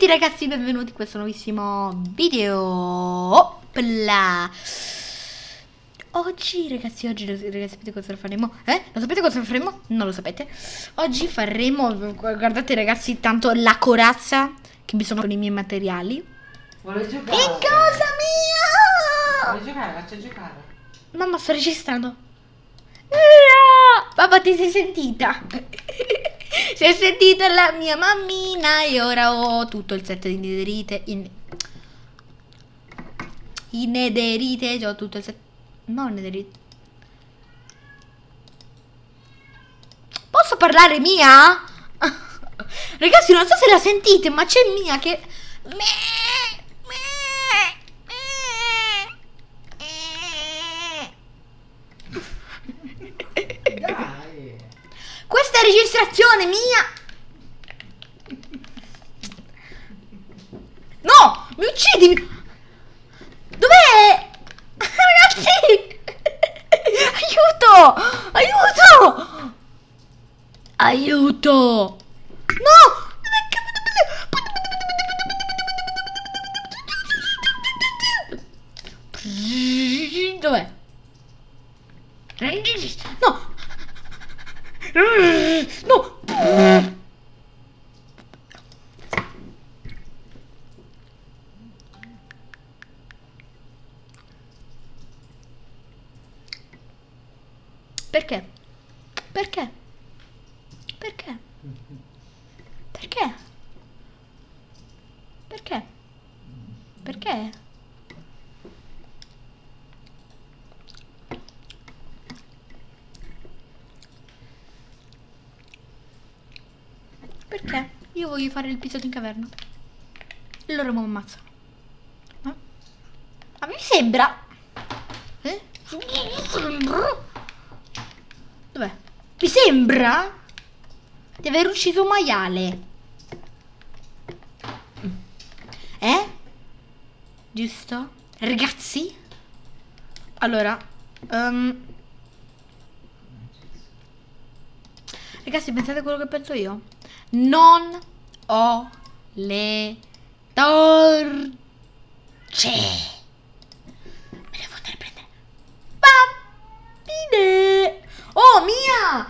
tutti ragazzi, benvenuti in questo nuovissimo video. Opla. Oggi ragazzi, sapete cosa faremo? Lo sapete cosa faremo? Non lo sapete. Oggi faremo, guardate ragazzi, tanto la corazza che mi sono con i miei materiali. Vuole giocare? In casa mia! Vuole giocare? Faccia giocare. Mamma, sto registrando. No! Papà, ti sei sentita? Si è sentita la mia mammina e ora ho tutto il set di nederite. In nederite, ho tutto il set. No, nederite. Posso parlare mia? Ragazzi, non so se la sentite, ma c'è mia che... Dai. Questa è registrazione mia. No, mi uccidi. Dov'è? Ragazzi, aiuto, aiuto, aiuto. No. Dov'è? No. No. Perché? Perché? Perché? Perché? Perché? Perché? Perché? Io voglio fare il episodio in caverna. E loro mi ammazzano. Ma mi sembra. Dov'è? Mi sembra di aver ucciso un maiale. Giusto? Ragazzi? Allora ragazzi, pensate a quello che penso io. Non ho le torce. Me devo andare a prendere. Pappine. Oh mia.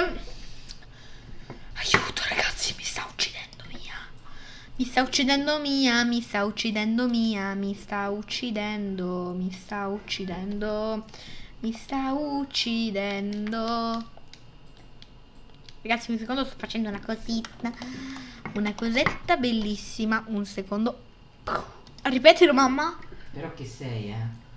Aiuto ragazzi, mi sta uccidendo mia. Mi sta uccidendo mia. Mi sta uccidendo mia. Mi sta uccidendo. Mi sta uccidendo. Mi sta uccidendo. Ragazzi, un secondo, sto facendo una cosina. Una cosetta bellissima. Un secondo. Ripetilo, mamma. Però che sei,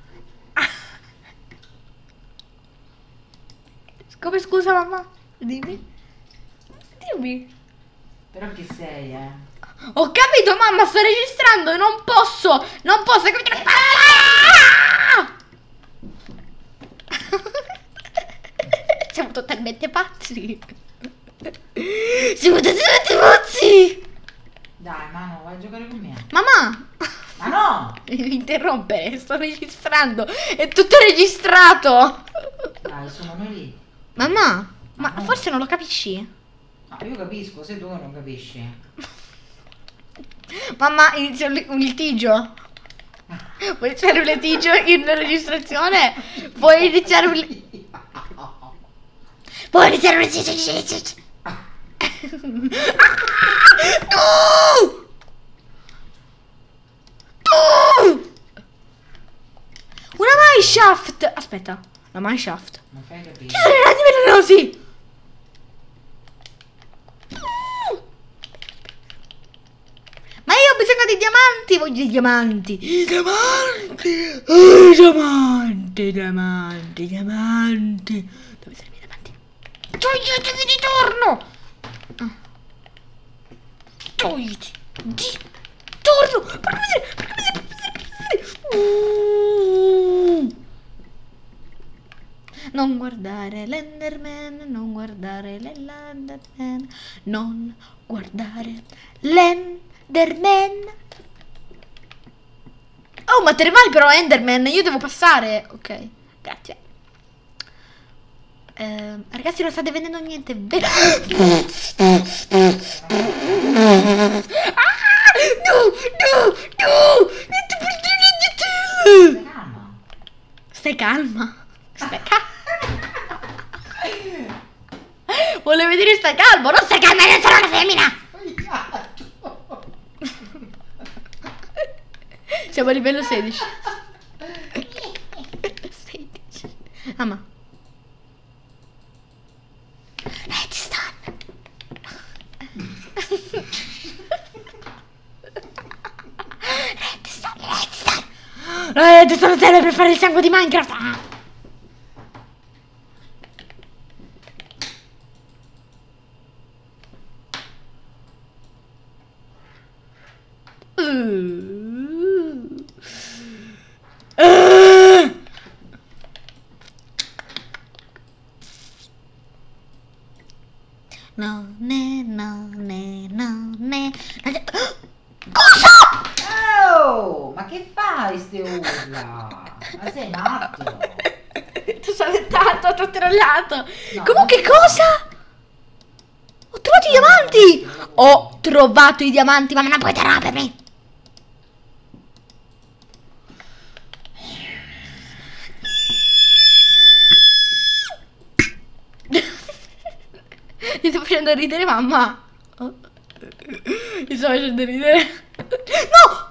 Come, scusa, mamma? Dimmi. Dimmi. Però che sei, Ho capito, mamma, sto registrando. Non posso. Non posso. Siamo totalmente pazzi. Siamo totalmente pazzi. Dai, Manu, vai a giocare con me. Mamma. Ma no! Mi interrompere, sto registrando. È tutto registrato. Dai, sono noi lì. Mamma, ma No. forse non lo capisci? No, io capisco, sei tu che non capisci. Mamma, inizia un litigio. Vuoi iniziare un litigio in registrazione? Puoi iniziare un litigio. Puoi iniziare un litigio. No! Una mineshaft. Aspetta, la mineshaft. Non fai capire. Ci sono i ragni velenosi. Ma io ho bisogno di diamanti. Voglio i diamanti. I diamanti. I diamanti. Diamanti. Diamanti. Dove sono i miei diamanti? Togliti di torno. Togliti di torno. Porca miseria. Porca miseria. Non guardare l'Enderman, non guardare l'Enderman, non guardare l'Enderman. Oh, ma te ne vai però, Enderman, io devo passare. Ok, grazie. Ragazzi, non state vedendo niente. Ah, no! Calma. Stai calma. Stai calma. Volevo dire stai calmo, non stai calma, non sono una femmina. Siamo a livello 16. 16. Mamma. Redstone. Redstone serve per fare il sangue di Minecraft. No, ne, no, ne, no, ne. Cosa? Oh, ma che fai ste urla? Ma sei matto? Ti ho spaventato, ti ho trollato. No, Comunque non- cosa? Ho trovato i diamanti. Ho trovato i diamanti, ma non puoi rompermi. Mi sto facendo ridere, mamma. Mi sto facendo ridere. No!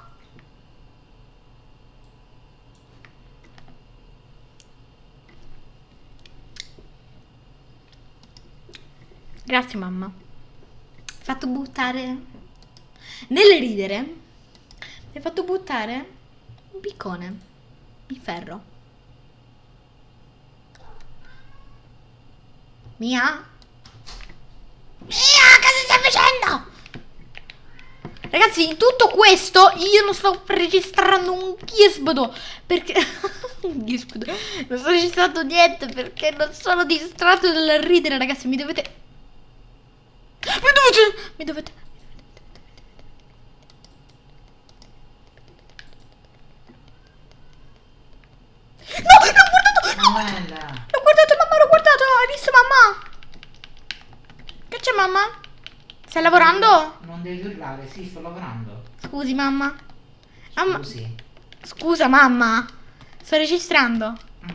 Grazie, mamma. Mi hai fatto buttare. Nel ridere, mi hai fatto buttare un piccone di ferro. Mia? Mia, cosa stai facendo? Ragazzi, in tutto questo io non sto registrando un ghisbodo perché un ghisbodo. Non sto registrando niente perché non sono distratto dal ridere, ragazzi. Mi dovete No, l'ho guardato. Manuela. L'ho guardato, mamma, l'ho guardato. Hai visto, mamma? Che c'è, mamma? Stai lavorando? Non devi urlare, sì, sto lavorando. Scusi, mamma. Mamma. Scusi. Scusa, mamma. Sto registrando.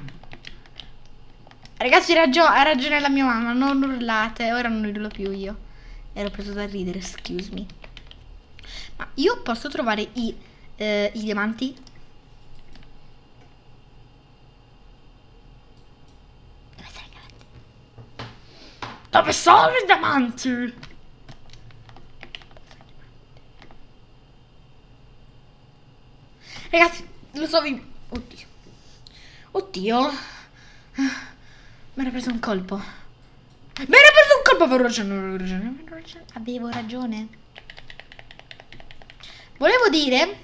Ragazzi, ha ragione la mia mamma. Non urlate. Ora non urlo più io. Ero preso da ridere, excuse me. Ma io posso trovare i diamanti? Dove sono i diamanti? Dove sono i diamanti? Ragazzi, lo so, Oddio. Oddio. Mi era preso un colpo. Avevo ragione. Avevo ragione. Volevo dire...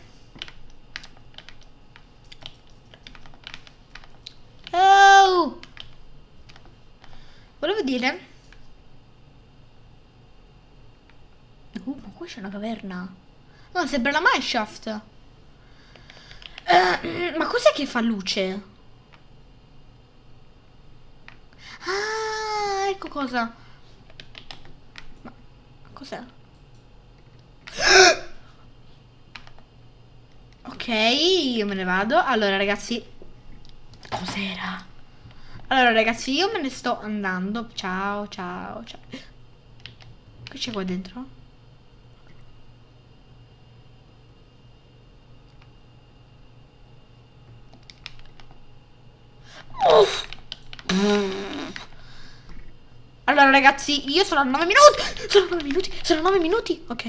Oh! Volevo dire... ma qua c'è una caverna. No, sembra la mineshaft. Ma cos'è che fa luce? Ah, ecco cosa. Ma cos'è? Ok, io me ne vado. Allora, ragazzi. Cos'era? Allora, ragazzi, io me ne sto andando. Ciao. Che c'è qua dentro? Uff. Allora, ragazzi, io sono a 9 minuti. Sono 9 minuti. Ok.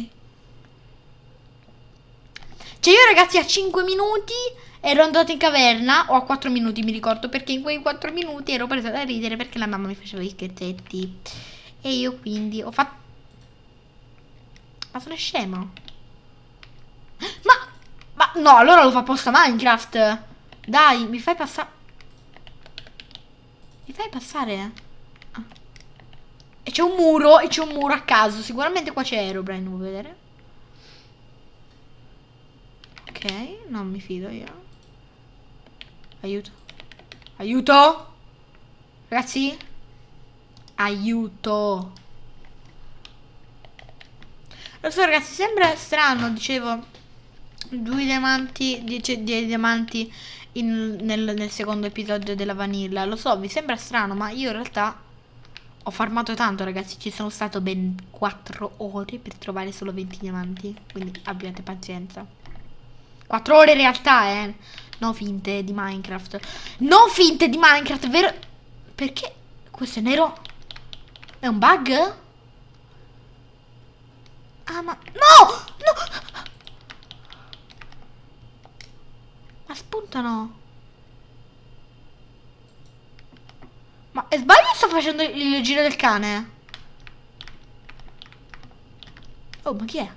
Cioè, io, ragazzi, a 5 minuti ero andata in caverna. O a 4 minuti, mi ricordo. Perché in quei 4 minuti ero presa da ridere perché la mamma mi faceva i scherzetti. E io quindi ho fatto... Ma sono scemo. Ma no, allora lo fa apposta Minecraft. Dai, mi fai passare. Mi fai passare? Ah. E c'è un muro a caso. Sicuramente qua c'è Herobrine, vuoi vedere? Ok, non mi fido io. Aiuto. Ragazzi? Aiuto. Lo so, ragazzi, sembra strano, dicevo. 2 diamanti, 10 diamanti nel secondo episodio della Vanilla. Lo so, vi sembra strano, ma io in realtà ho farmato tanto, ragazzi. Ci sono stato ben 4 ore per trovare solo 20 diamanti. Quindi abbiate pazienza. 4 ore in realtà, no finte di Minecraft. No finte di Minecraft, vero? Perché questo è nero? È un bug? Ah, ma... No! No! Ma spuntano. Ma è sbaglio o sto facendo il giro del cane? Oh, ma chi è?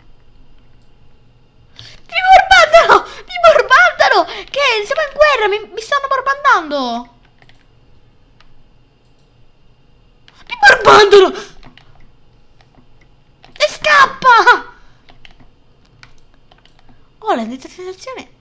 Mi borbandano! Mi borbandano! Che? Siamo in guerra! Mi stanno borbandando! Mi borbandano! E scappa! Oh, la sensazione...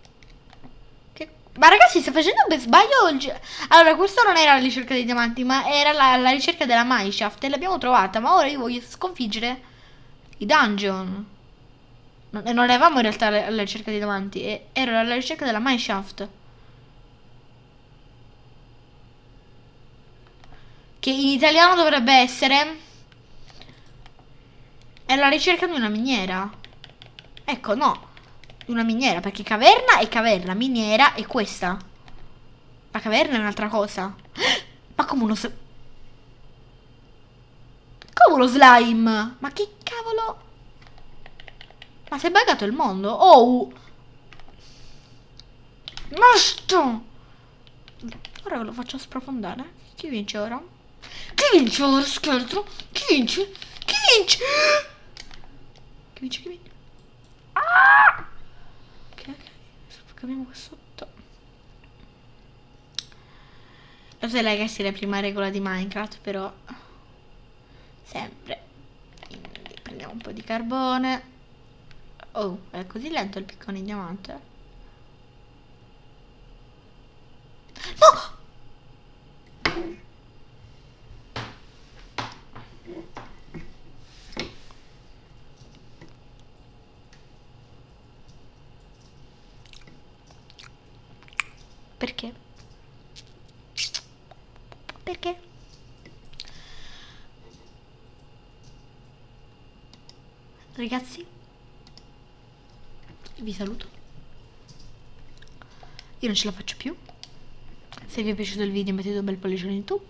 Ma ragazzi, sto facendo per sbaglio allora, questo non era la ricerca dei diamanti, ma era la ricerca della mineshaft. E l'abbiamo trovata. Ma ora io voglio sconfiggere i dungeon. Non eravamo in realtà alla ricerca dei diamanti, era alla ricerca della mineshaft, che in italiano dovrebbe essere... È la ricerca di una miniera. Ecco, no, una miniera, perché caverna è caverna, miniera è questa. La caverna è un'altra cosa. Ma come uno slime? Ma che cavolo? Ma si è buggato il mondo? Oh! Basta! Ora ve lo faccio sprofondare. Chi vince ora? Chi vince ora, scheletro? Chi vince? Chi vince? Chi vince? Chi vince? Ah! Ok, capiamo qua sotto. Lo so, ragazzi, è la prima regola di Minecraft, però sempre. Quindi prendiamo un po' di carbone. Oh, è così lento il piccone di diamante? No! Perché? Perché? Ragazzi, vi saluto. Io non ce la faccio più. Se vi è piaciuto il video mettete un bel pollicione in su,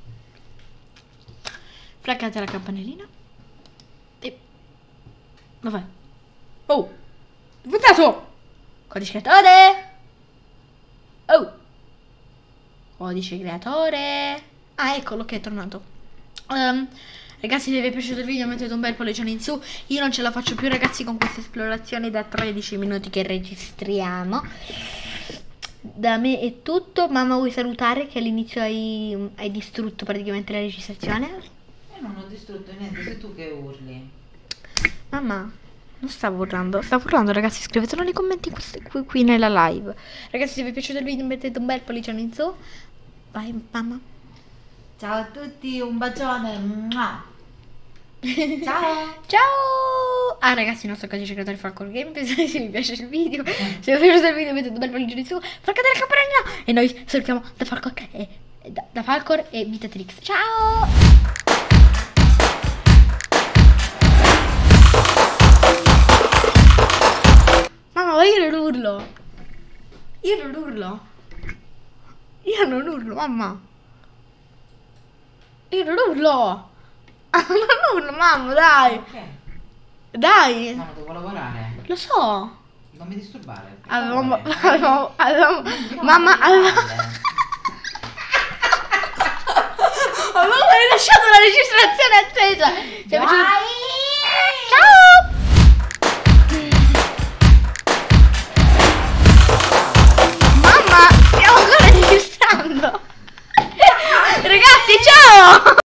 flaccate la campanellina e... Dov'è? Oh! Votato! Codice creatore! Oh! Codice creatore! Ah, eccolo che è tornato. Ragazzi, se vi è piaciuto il video mettete un bel pollicione in su. Io non ce la faccio più, ragazzi, con queste esplorazioni da 13 minuti che registriamo. Da me è tutto. Mamma, vuoi salutare che all'inizio hai distrutto praticamente la registrazione? Non ho distrutto niente, sei tu che urli. Mamma, non stavo urlando. Stavo urlando, ragazzi. Scrivetelo nei commenti qui nella live. Ragazzi, se vi è piaciuto il video mettete un bel pollicione in su. Vai, mamma. Ciao a tutti, un bacione. Mua. Ciao. Ciao. Ah, ragazzi, il nostro codice creatore Falcor Gameplay. Se vi piace il video, se vi è piaciuto il video mettete un bel pollicione in su, flaccate la campanellina e noi salutiamo da Falcor da Falcor e Vitatrix. Ciao. Mamma, ma io non urlo. Io non urlo. Io non urlo, mamma. Io non urlo. Non urlo, mamma, dai. Ok. Dai. No, devo lavorare. Lo so. Non mi disturbare. per Avevamo favore. mamma, avevamo rilasciato la registrazione attesa. Cioè, Vai.